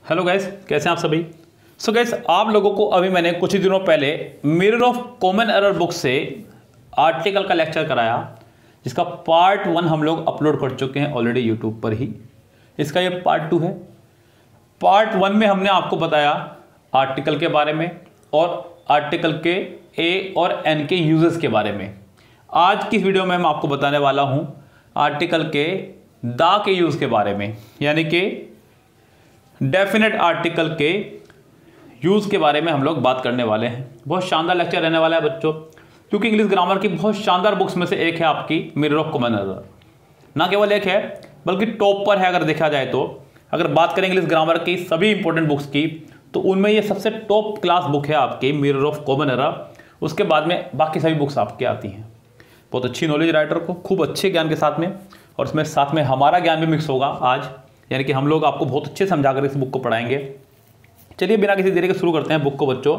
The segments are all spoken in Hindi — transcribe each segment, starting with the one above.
हेलो गाइस, कैसे हैं आप सभी। सो गाइस, आप लोगों को अभी मैंने कुछ ही दिनों पहले mirror of common error book से आर्टिकल का लेक्चर कराया, जिसका पार्ट 1 हम लोग अपलोड कर चुके हैं ऑलरेडी यूट्यूब पर ही। इसका ये पार्ट 2 है। पार्ट 1 में हमने आपको बताया आर्टिकल के बारे में और आर्टिकल के ए और एन के यूजेस के बारे में। आज की वीडियो में मैं आपको बताने वाला हूं आर्टिकल के दा के यूज के बारे में, यानी कि डेफिनेट आर्टिकल के यूज के बारे में हम लोग बात करने वाले हैं। बहुत शानदार लेक्चर रहने वाला है बच्चों, क्योंकि इंग्लिश ग्रामर की बहुत शानदार बुक्स में से एक है आपकी मिरर ऑफ कॉमन एरर। ना केवल एक है बल्कि टॉप पर है अगर देखा जाए तो। अगर बात करें इंग्लिश ग्रामर की सभी इंपॉर्टेंट बुक्स की तो उनमें ये सबसे टॉप क्लास बुक है आपकी मिरर ऑफ कॉमन एरर। उसके बाद में बाकी सभी बुक्स आपके आती हैं। बहुत अच्छी नॉलेज राइटर को, खूब अच्छे ज्ञान के साथ में, और इसमें साथ में हमारा ज्ञान भी मिक्स होगा आज, यानी कि हम लोग आपको बहुत अच्छे समझाकर इस बुक को पढ़ाएंगे। चलिए बिना किसी देरी के शुरू करते हैं बुक को बच्चों।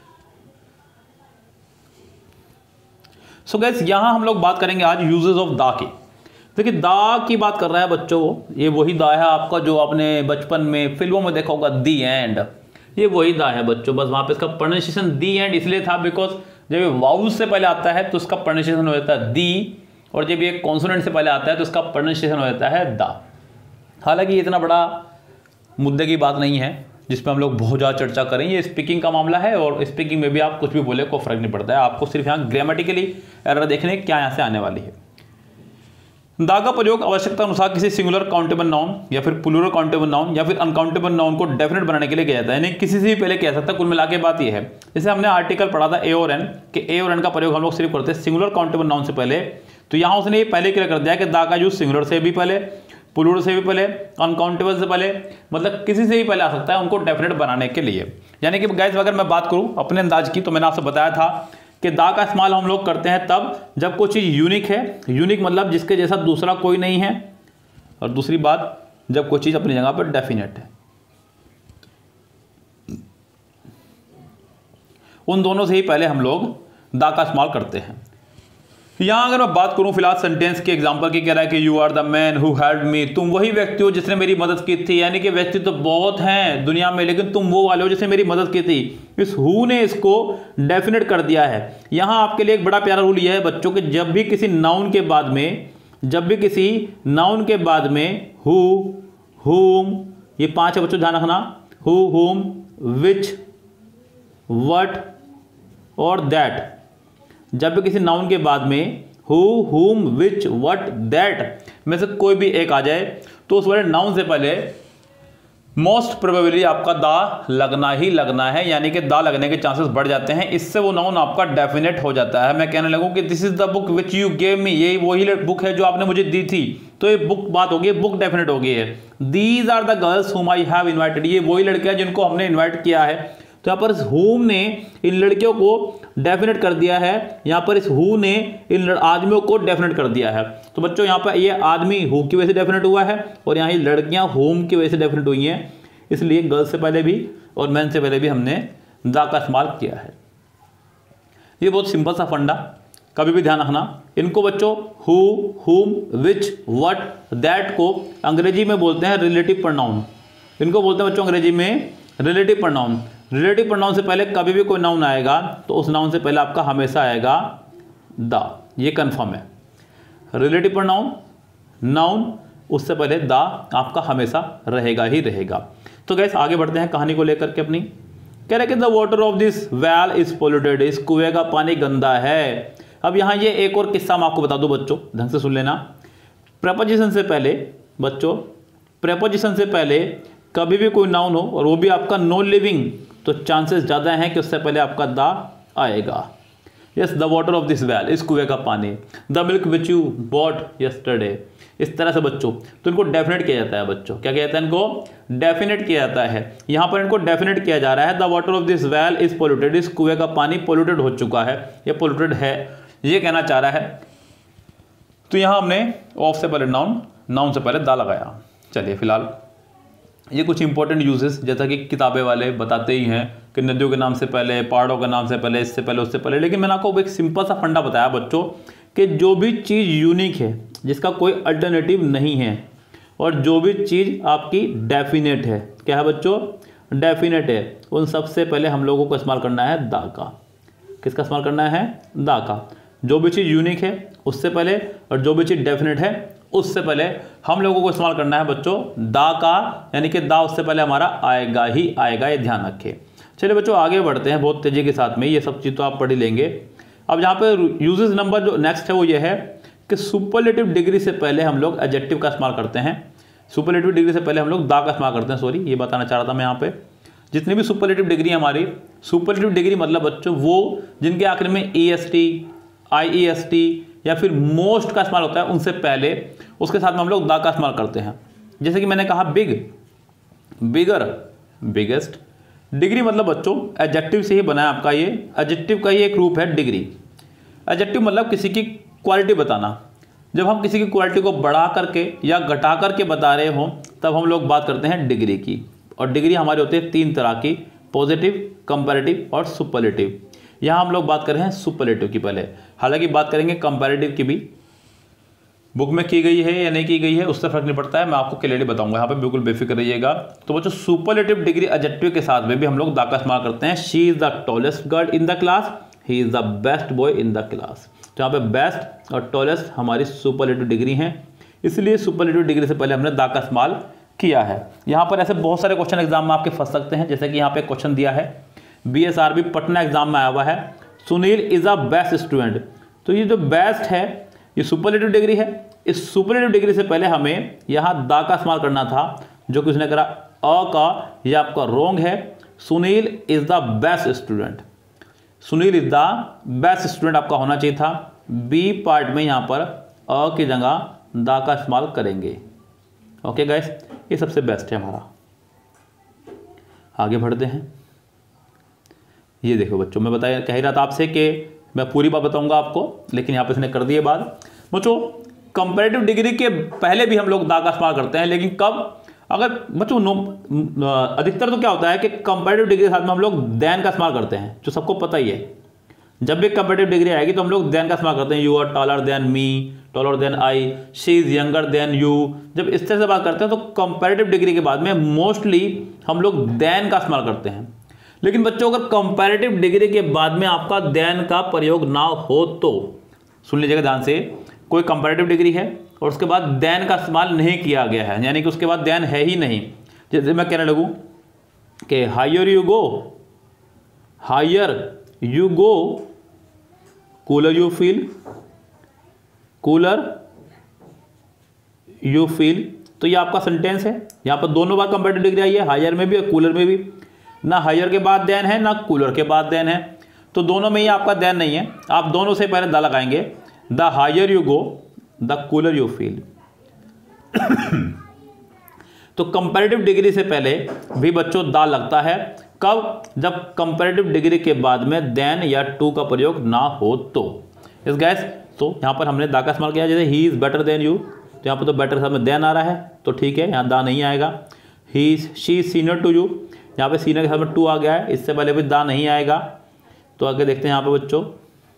सो गाइस, यहां हम लोग बात करेंगे आज यूजेस ऑफ दा की। देखिए, दा की बात कर रहा है बच्चों, ये वही दा है आपका जो आपने बचपन में फिल्मों में देखा होगा, दी एंड। ये वही दा है बच्चों, बस वहां पे इसका प्रोनाउंसिएशन दी एंड इसलिए था बिकॉज जब ये वाउल से पहले आता है तो उसका प्रोनाउंसिएशन हो जाता है दी, और जब ये कॉन्सोनेंट से पहले आता है तो उसका प्रोनाउंसिएशन हो जाता है दा। हालांकि ये इतना बड़ा मुद्दे की बात नहीं है जिस पर हम लोग बहुत ज़्यादा चर्चा करें। ये स्पीकिंग का मामला है और स्पीकिंग में भी आप कुछ भी बोले कोई फर्क नहीं पड़ता है। आपको सिर्फ यहाँ ग्रामेटिकली एरर देखने क्या यहाँ से आने वाली है। दा का प्रयोग आवश्यकता अनुसार किसी सिंगुलर काउंटेबल नाउन या फिर प्लूरल काउंटेबल नाउन या फिर अनकाउंटेबल नाउन को डेफिनेट बनाने के लिए किया जाता है, यानी किसी से भी पहले किया जा सकता है। कुल मिला के बात यह है, जैसे हमने आर्टिकल पढ़ा था ए और एन, कि ए और एन का प्रयोग हम लोग सिर्फ करते हैं सिंगुलर काउंटेबल नाउन से पहले। तो यहाँ उसने ये पहले क्लियर कर दिया कि दा का यूज सिंगुलर से भी पहले, प्लूरल से भी पहले, अनकाउंटेबल से पहले, मतलब किसी से भी पहले आ सकता है उनको डेफिनेट बनाने के लिए। यानी कि गाइस, अगर मैं बात करूं अपने अंदाज की तो मैंने आपसे बताया था कि दा का इस्तेमाल हम लोग करते हैं तब जब कोई चीज़ यूनिक है। यूनिक मतलब जिसके जैसा दूसरा कोई नहीं है, और दूसरी बात जब कोई चीज़ अपनी जगह पर डेफिनेट है। उन दोनों से ही पहले हम लोग दा का इस्तेमाल करते हैं। यहां अगर मैं बात करूं फिलहाल सेंटेंस के एग्जांपल की, कह रहा है कि you are the man who helped me, तुम वही व्यक्ति हो जिसने मेरी मदद की थी। यानी कि व्यक्ति तो बहुत हैं दुनिया में, लेकिन तुम वो वाले हो जिसने मेरी मदद की थी। इस हु ने इसको डेफिनेट कर दिया है। यहां आपके लिए एक बड़ा प्यारा रूल यह है बच्चों कि जब भी किसी नाउन के बाद में हु, हुम, ये 5 है बच्चों, ध्यान रखना, हु, हुम, विच, व्हाट और दैट। जब भी किसी नाउन के बाद में हु, हुम, विच, व्हाट, दैट में से कोई भी एक आ जाए तो उस वाले नाउन से पहले मोस्ट प्रोबेबली आपका दा लगना ही लगना है, यानी कि दा लगने के चांसेस बढ़ जाते हैं। इससे वो नाउन आपका डेफिनेट हो जाता है। मैं कहने लगूं कि this is the book which you gave me, ये वही बुक है जो आपने मुझे दी थी, तो ये बुक बात होगी, बुक डेफिनेट हो गई है। दीज आर द गर्ल्स हुम आई हैव इन्वाइटेड, ये वही लड़कियां जिनको हमने इन्वाइट किया है। तो यहाँ पर इस हुम ने इन लड़कियों को डेफिनेट कर दिया है, यहाँ पर इस हु ने इन आदमियों को डेफिनेट कर दिया है। तो बच्चों यहाँ पर ये आदमी हु की वजह से डेफिनेट हुआ है और यहाँ ये लड़कियाँ होम की वजह से डेफिनेट हुई हैं। इसलिए गर्ल्स से पहले भी और मैन से पहले भी हमने दा का इस्तेमाल किया है। ये बहुत सिंपल सा फंडा, कभी भी ध्यान रखना। इनको बच्चों हु, हुम, विच, व्हाट, दैट को अंग्रेजी में बोलते हैं रिलेटिव प्रोनाउन। इनको बोलते हैं बच्चों अंग्रेजी में रिलेटिव प्रोनाउन। रिलेटिव प्रोनाउन से पहले कभी भी कोई नाउन आएगा तो उस नाउन से पहले आपका हमेशा आएगा दा, ये कंफर्म है। रिलेटिव प्रोनाउन, नाउन, उससे पहले दा आपका हमेशा रहेगा ही रहेगा। तो गाइस आगे बढ़ते हैं कहानी को लेकर के अपनी। कह रहे कि the water of this well is polluted, इस कुएं का पानी गंदा है। अब यहाँ ये एक और किस्सा मैं आपको बता दूं बच्चों, ढंग से सुन लेना। प्रेपोजिशन से पहले बच्चों, प्रेपोजिशन से पहले कभी भी कोई नाउन हो और वो भी आपका नॉन लिविंग, तो चांसेस ज़्यादा हैं कि उससे पहले आपका दा आएगा। Yes, the water of this well, इस कुएं का पानी, the milk which you bought yesterday. इस तरह से बच्चों तो इनको डेफिनेट किया जाता है बच्चों। क्या किया जाता है? इनको डेफिनेट किया जाता है। यहाँ पर इनको डेफिनेट किया जा रहा है the water of this well is polluted, इस कुएं का पानी पोल्यूटेड हो चुका है, ये पोल्यूटेड है, ये कहना चाह रहा है। तो यहाँ हमने ऑफ से पहले नाउन, नाउन से पहले दा लगाया। चलिए फिलहाल ये कुछ इंपॉर्टेंट यूजेस, जैसा कि किताबें वाले बताते ही हैं कि नदियों के नाम से पहले, पहाड़ों के नाम से पहले, इससे पहले, उससे पहले। लेकिन मैंने आपको एक सिंपल सा फंडा बताया बच्चों कि जो भी चीज़ यूनिक है, जिसका कोई अल्टरनेटिव नहीं है, और जो भी चीज़ आपकी डेफिनेट है, क्या है बच्चों, डेफिनेट है। उन सबसे पहले हम लोगों को इस्तेमाल करना है दा का। किसका इस्तेमाल करना है, दा का। जो भी चीज़ यूनिक है उससे पहले और जो भी चीज़ डेफिनेट है उससे पहले हम लोगों को इस्तेमाल करना है बच्चों दा का, यानी कि दा उससे पहले हमारा आएगा ही आएगा, ये ध्यान रखें। चलिए बच्चों आगे बढ़ते हैं बहुत तेज़ी के साथ में, ये सब चीज़ तो आप पढ़ ही लेंगे। अब यहाँ पे यूजेस नंबर जो नेक्स्ट है वो ये है कि सुपरलेटिव डिग्री से पहले हम लोग एडजेक्टिव का इस्तेमाल करते हैं। सुपरलेटिव डिग्री से पहले हम लोग दा का इस्तेमाल करते हैं, सॉरी ये बताना चाह रहा था मैं यहाँ पे। जितनी भी सुपरलेटिव डिग्री हमारी, सुपरलेटिव डिग्री मतलब बच्चों वो जिनके आखिर में EST, IEST या फिर मोस्ट का इस्तेमाल होता है, उनसे पहले उसके साथ में हम लोग दा का इस्तेमाल करते हैं। जैसे कि मैंने कहा बिग, बिगर, बिगेस्ट। डिग्री मतलब बच्चों एडजेक्टिव से ही बना है आपका, ये एडजेक्टिव का ही एक रूप है डिग्री। एडजेक्टिव मतलब किसी की क्वालिटी बताना। जब हम किसी की क्वालिटी को बढ़ा करके या घटा करके बता रहे हों तब हम लोग बात करते हैं डिग्री की। और डिग्री हमारी होती है 3 तरह की, पॉजिटिव, कंपैरेटिव और सुपरलेटिव। यहाँ हम लोग बात कर रहे हैं सुपरलेटिव की पहले, हालांकि बात करेंगे कंपैरेटिव की भी। बुक में की गई है या नहीं की गई है उससे फर्क नहीं पड़ता है, मैं आपको क्लियरली बताऊंगा, यहाँ पे बिल्कुल बेफिक्र रहिएगा। तो बच्चों सुपरलेटिव डिग्री एडजेक्टिव के साथ में भी हम लोग दा का इस्तेमाल करते हैं। She is the tallest girl in the class, he is the best boy in the class. तो यहाँ पे बेस्ट और टॉलेस्ट हमारी सुपरलेटिव डिग्री हैं, इसलिए सुपरलेटिव डिग्री से पहले हमने दा का इस्तेमाल किया है। यहाँ पर ऐसे बहुत सारे क्वेश्चन एग्जाम में आपके फंस सकते हैं, जैसे कि यहाँ पे क्वेश्चन दिया है BSRB पटना एग्जाम में आया हुआ है, Sunil is a best student. तो ये जो बेस्ट है ये सुपरलेटिव डिग्री है। इस सुपरलेटिव डिग्री से पहले हमें यहाँ दा का इस्तेमाल करना था, जो कि उसने करा अ का, ये आपका रॉन्ग है। Sunil is the best student, Sunil is the best student आपका होना चाहिए था। बी पार्ट में यहाँ पर अ की जगह दा का इस्तेमाल करेंगे। ओके गाइस, ये सबसे बेस्ट है हमारा। आगे बढ़ते हैं। ये देखो बच्चों, मैं बताया कह रहा था आपसे कि मैं पूरी बात बताऊंगा आपको, लेकिन यहाँ पे इसने कर दिए बात। बच्चों कंपैरेटिव डिग्री के पहले भी हम लोग दा का इस्तेमाल करते हैं, लेकिन कब, अगर बच्चों अधिकतर तो क्या होता है कि कंपैरेटिव डिग्री के साथ में हम लोग देन का इस्तेमाल करते हैं, जो सबको पता ही है। जब भी कंपैरेटिव डिग्री आएगी तो हम लोग देन का इस्तेमाल करते हैं। You are taller than me, taller than I, she is younger than you. जब इस तरह से बात करते हैं तो कंपैरेटिव डिग्री के बाद में मोस्टली हम लोग देन का इस्तेमाल करते हैं। लेकिन बच्चों अगर कंपैरेटिव डिग्री के बाद में आपका देन का प्रयोग ना हो तो सुन लीजिएगा ध्यान से, कोई कंपैरेटिव डिग्री है और उसके बाद देन का इस्तेमाल नहीं किया गया है, यानी कि उसके बाद देन है ही नहीं। जैसे मैं कहने लगूँ कि higher you go, higher you go, cooler you feel, cooler you feel. तो ये आपका सेंटेंस है। यहाँ पर दोनों बार कंपैरेटिव डिग्री आई है, हायर में भी और कूलर में भी। ना हायर के बाद देन है ना कूलर के बाद देन है, तो दोनों में ही आपका देन नहीं है। आप दोनों से पहले दा लगाएंगे, the higher you go the cooler you feel. तो कंपैरेटिव डिग्री से पहले भी बच्चों दा लगता है। कब? जब कंपैरेटिव डिग्री के बाद में देन या टू का प्रयोग ना हो तो। इस गैस तो यहाँ पर हमने दा का इस्तेमाल किया, जैसे he is better than you, तो यहाँ पर तो बेटर साथ में देन आ रहा है तो ठीक है, यहाँ दा नहीं आएगा। He she senior to you, यहाँ पे सीनियर के साथ में टू आ गया है, इससे पहले भी दा नहीं आएगा। तो आगे देखते हैं यहाँ पे बच्चों।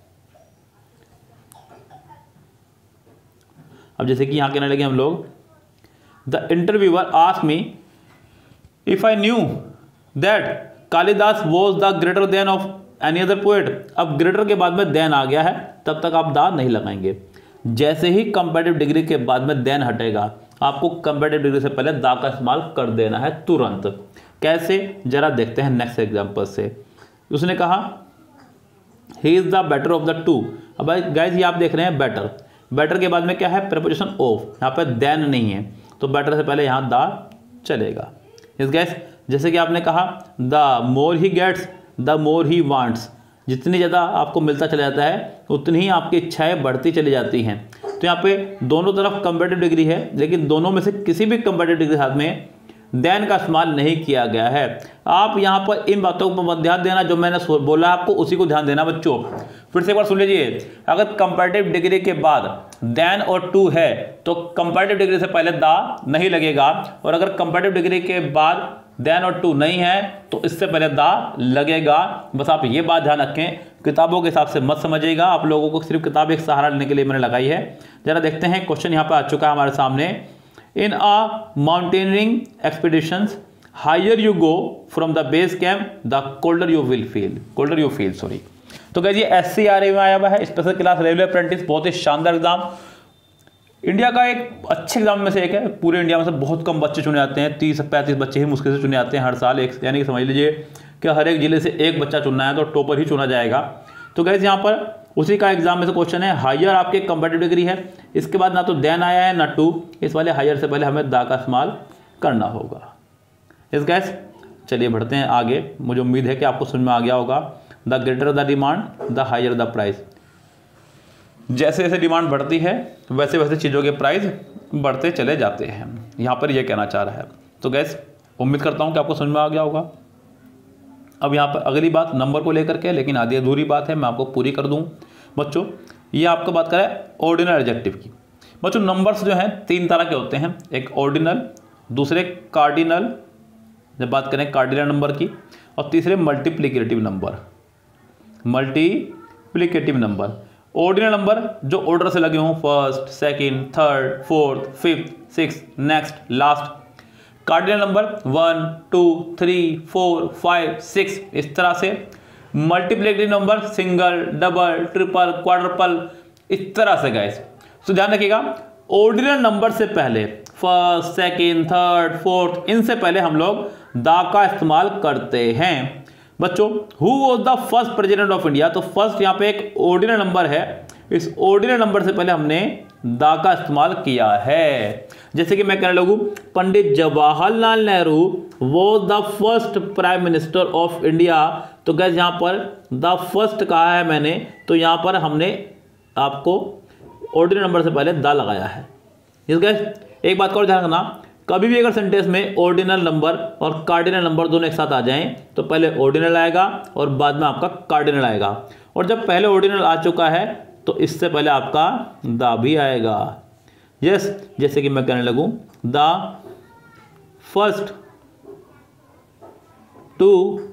अब जैसे कि यहाँ कहने लगे हम लोग, the interviewer asked me if I knew that Kalidas was the greater than of any other poet. अब ग्रेटर के बाद में देन आ गया है, तब तक आप दा नहीं लगाएंगे। जैसे ही कंपैरेटिव डिग्री के बाद में देन हटेगा, आपको कंपैरेटिव डिग्री से पहले दा का इस्तेमाल कर देना है तुरंत। कैसे, जरा देखते हैं नेक्स्ट एग्जांपल से। उसने कहा he is the better of the two. अब गाइस ये आप देख रहे हैं बेटर, बेटर के बाद में क्या है, प्रीपोजिशन ऑफ, यहाँ पे देन नहीं है, तो बेटर से पहले यहाँ दा चलेगा। इस गैस जैसे कि आपने कहा the more he gets the more he wants, जितनी ज़्यादा आपको मिलता चला जाता है उतनी ही आपकी इच्छाएं बढ़ती चली जाती हैं। तो यहाँ पे दोनों तरफ कंपैरेटिव डिग्री है, लेकिन दोनों में से किसी भी कंपैरेटिव डिग्री के साथ में देन का इस्तेमाल नहीं किया गया है। आप यहाँ पर इन बातों पर ध्यान देना, जो मैंने बोला आपको उसी को ध्यान देना बच्चों। फिर से एक बार सुन लीजिए, अगर कंपैरेटिव डिग्री के बाद देन और टू है तो कंपैरेटिव डिग्री से पहले दा नहीं लगेगा, और अगर कंपैरेटिव डिग्री के बाद देन और टू नहीं है तो इससे पहले दा लगेगा। बस आप ये बात ध्यान रखें, किताबों के हिसाब से मत समझिएगा। आप लोगों को सिर्फ किताब एक सहारा लेने के लिए मैंने लगाई है। जरा देखते हैं, क्वेश्चन यहाँ पर आ चुका है हमारे सामने। In a mountaineering expeditions higher you go from the base camp the colder you feel sorry. तो गाइस ये SCRA में आया हुआ है, स्पेशल क्लास रेलवे अप्रेंटिस, बहुत ही शानदार एग्जाम, इंडिया का एक अच्छे एग्जाम में से एक है। पूरे इंडिया में से बहुत कम बच्चे चुने जाते हैं, 30 से 35 बच्चे ही मुश्किल से चुने जाते हैं हर साल एक, यानी कि समझ लीजिए कि हर एक जिले से एक बच्चा चुनना है तो टॉपर ही चुना जाएगा। तो गाइस यहाँ पर उसी का एग्जाम में से क्वेश्चन है, हायर आपके कंपैरेटिव डिग्री है, इसके बाद ना तो देन आया है ना टू, इस वाले हायर से पहले हमें दा का इस्तेमाल करना होगा। इस गैस चलिए बढ़ते हैं आगे, मुझे उम्मीद है कि आपको समझ में आ गया होगा। The greater the demand the higher the price, जैसे जैसे डिमांड बढ़ती है वैसे वैसे चीज़ों के प्राइस बढ़ते चले जाते हैं, यहाँ पर यह कहना चाह रहा है। तो गैस उम्मीद करता हूँ कि आपको समझ में आ गया होगा। अब यहाँ पर अगली बात नंबर को लेकर के, लेकिन आधी अधूरी बात है, मैं आपको पूरी कर दूँ बच्चों। ये आपको बात करें ऑर्डिनल एडजेक्टिव की। बच्चों नंबर्स जो हैं 3 तरह के होते हैं, एक ऑर्डिनल, दूसरे कार्डिनल, जब बात करें कार्डिनल नंबर की, और तीसरे मल्टीप्लिकेटिव नंबर। ऑर्डिनल नंबर जो ऑर्डर से लगे हों, first, second, third, fourth, fifth, six, next, last. Cardinal number 1, 2, 3, 4, 5, 6 इस तरह से। Multiplicative number single, double, triple, quadruple इस तरह से गाइस। तो ध्यान रखिएगा ऑर्डिनल नंबर से पहले फर्स्ट, सेकंड, थर्ड, फोर्थ, इनसे पहले हम लोग दा का इस्तेमाल करते हैं। बच्चों who was the first president of India, तो फर्स्ट यहाँ पे एक ऑर्डिनल नंबर है, इस ऑर्डिनल नंबर से पहले हमने दा का इस्तेमाल किया है। जैसे कि मैं कहने लगूं Pandit Jawaharlal Nehru was the first prime minister of India, तो गैस यहाँ पर द फर्स्ट कहा है मैंने, तो यहाँ पर हमने आपको ऑर्डिनल नंबर से पहले दा लगाया है। इस गैस एक बात का और ध्यान रखना, कभी भी अगर सेंटेंस में ऑर्डिनल नंबर और कार्डिनल नंबर दोनों एक साथ आ जाएं तो पहले ऑर्डिनल आएगा और बाद में आपका कार्डिनल आएगा, और जब पहले ऑर्डिनल आ चुका है तो इससे पहले आपका दा भी आएगा। यस, जैसे कि मैं कहने लगूं द फर्स्ट टू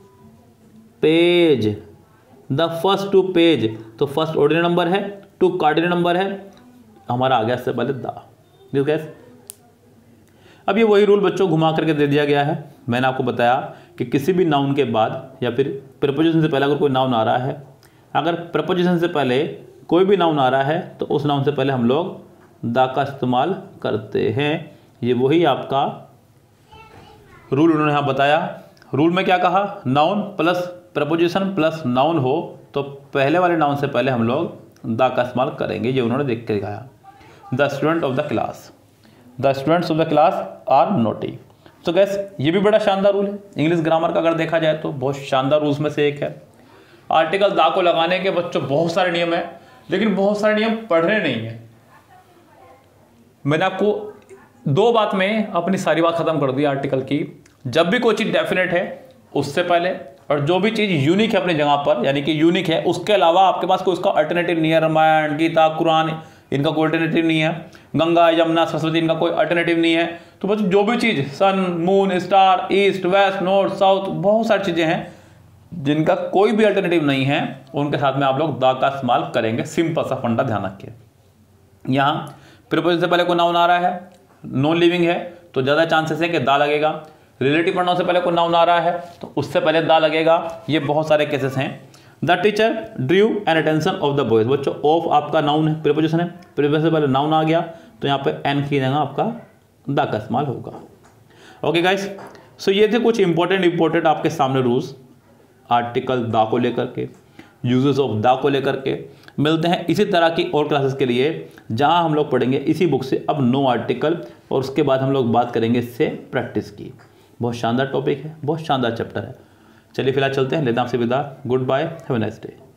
पेज, तो फर्स्ट ऑर्डिनल नंबर है, टू कार्डिनल नंबर है, हमारा आ गया इससे पहले दा। गैस अब ये वही रूल बच्चों घुमा करके दे दिया गया है। मैंने आपको बताया कि किसी भी नाउन के बाद या फिर प्रपोजिशन से पहले अगर कोई नाउन आ रहा है, अगर प्रपोजिशन से पहले कोई भी नाउन आ रहा है तो उस नाउन से पहले हम लोग दा का इस्तेमाल करते हैं। ये वही आपका रूल उन्होंने यहाँ बताया। रूल में क्या कहा, noun plus preposition plus noun हो तो पहले वाले नाउन से पहले हम लोग दा का इस्तेमाल करेंगे, ये उन्होंने देख के दिखाया। The student of the class are naughty. तो गैस ये भी बड़ा शानदार रूल है इंग्लिश ग्रामर का, अगर देखा जाए तो बहुत शानदार रूल्स में से एक है। आर्टिकल दा को लगाने के बच्चों बहुत सारे नियम है, लेकिन बहुत सारे नियम पढ़ने नहीं है। मैंने आपको 2 बात में अपनी सारी बात खत्म कर दी आर्टिकल की। जब भी कोई चीज़ डेफिनेट है उससे पहले, और जो भी चीज़ यूनिक है अपनी जगह पर, यानी कि यूनिक है, उसके अलावा आपके पास कोई उसका अल्टरनेटिव नहीं है। रामायण, गीता, कुरान इनका कोई अल्टरनेटिव नहीं है, गंगा, यमुना, सरस्वती इनका कोई अल्टरनेटिव नहीं है। तो बस जो भी चीज़ sun, moon, star, east, west, north, south, बहुत सारी चीज़ें हैं जिनका कोई भी अल्टरनेटिव नहीं है, उनके साथ में आप लोग दा का इस्तेमाल करेंगे। सिंपल सा फंडा ध्यान रखिए। यहाँ प्रीपोजिशन से पहले कोई नाउन आ रहा है, नॉन लिविंग है तो ज़्यादा चांसेस है कि दा लगेगा। रिलेटिव प्रोनाउन से पहले कोई नाउन आ रहा है तो उससे पहले दा लगेगा। ये बहुत सारे केसेस हैं। The teacher drew an attention of the boys, बच्चों ऑफ आपका नाउन है, प्रीपोजिशन है, प्रीपोजिशन से पहले नाउन आ गया तो यहाँ पे एन की जगह आपका दा का इस्तेमाल होगा। ओके गाइस, सो ये थे कुछ इंपॉर्टेंट आपके सामने रूल्स आर्टिकल दा को लेकर के, यूजेस ऑफ दा को लेकर के। मिलते हैं इसी तरह की और क्लासेस के लिए जहां हम लोग पढ़ेंगे इसी बुक से अब नो आर्टिकल, और उसके बाद हम लोग बात करेंगे इससे प्रैक्टिस की। बहुत शानदार टॉपिक है, बहुत शानदार चैप्टर है। चलिए फिलहाल चलते हैं, लेते हैं आपसे विदा। Good bye, have a nice day.